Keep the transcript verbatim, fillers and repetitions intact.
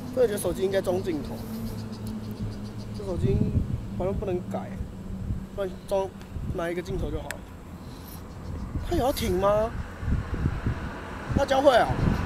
所以我觉得手机应该装镜头，这手机好像不能改，不然装拿一个镜头就好了。它有要停吗？它教会啊。